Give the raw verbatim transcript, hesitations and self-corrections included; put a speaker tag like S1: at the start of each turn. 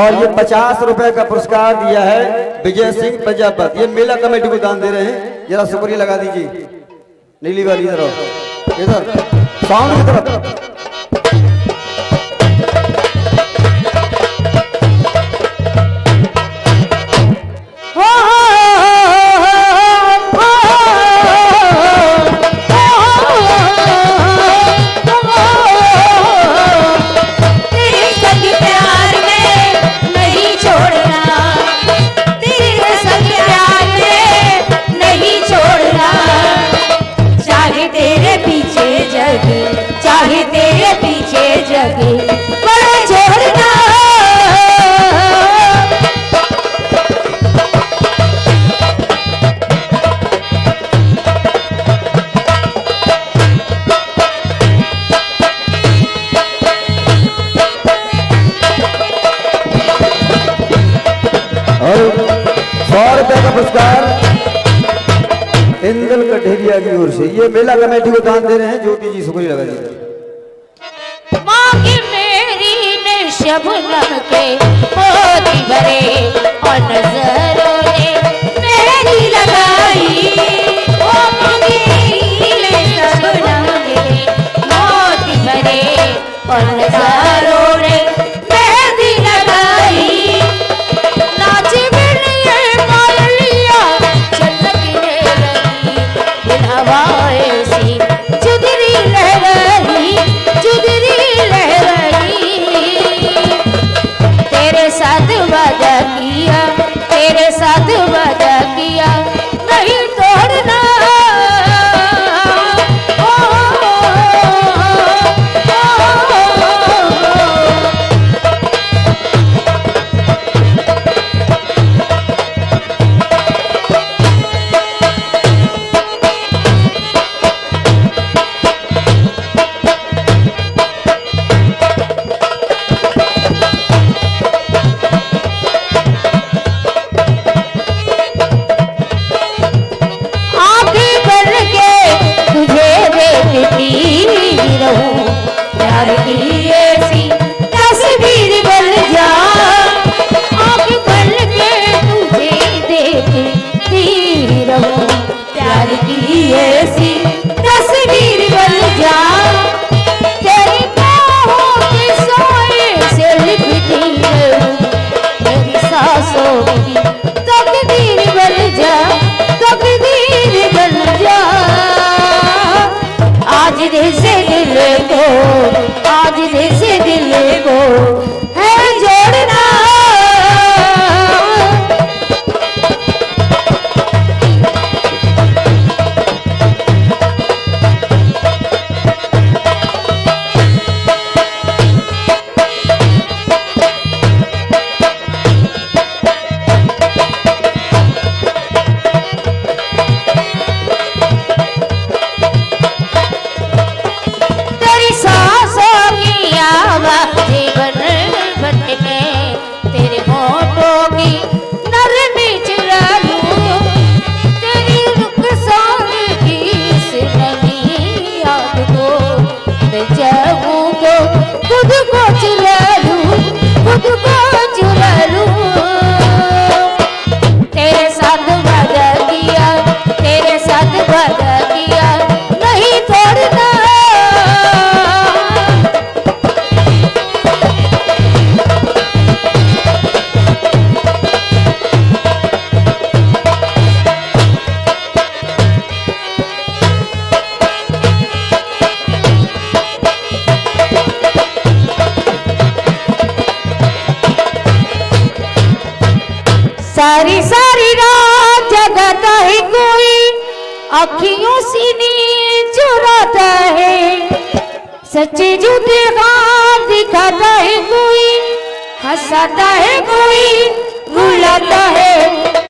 S1: और ये पचास रुपए का पुरस्कार दिया है विजय सिंह प्रजापति, ये मेला कमेटी को दान दे रहे हैं। जरा शुक्रिया लगा दीजिए। नीली वाली तरफ, इधर साउंड की तरफ।
S2: चाहे तेरे पीछे जगे बड़ा छोड़ना।
S1: और सौ रुपए का पुरस्कार इंदल कठेरिया की ओर से, ये मेला कमेटी को दान दे रहे हैं। ज्योति जी शुक्रिया लगा दीजिए।
S2: शबनम के मोती भरे और नजरों ने मेरी लगाई, ओ मेरी शबनम के मोती भरे और नजरों ने मेरी लगाई। नाच बिलिए मालिया चलकने लगी दिल हवाएं सी, जुदरी लहराई जुदरी लहराई। तेरे साथ वादा किया तेरे साथ वादा किया नहीं तोड़ना। ओ, प्यार की ऐसी तस्वीर बन जा, आँख बन के तुझे देखती रहूं। प्यार की ऐसी तस्वीर बन जा, तेरी बाहों के साए से लिपटी रहूं। मेरी सांसों की तकदीर बन जा तकदीर बन जा। आज दिल से दिल को आज दिल से दिल को है जोड़ना। खुद को चुरा लूं खुद को चुरा लूं। तेरे साथ वादा किया तेरे साथ वादा किया नहीं तोड़ना। सारी सारी रात जगाता है कोई, अखियों से नींद चुराता है। सच्चे झूठे ख्वाब दिखाता है कोई, हंसाता है कोई रुलाता है।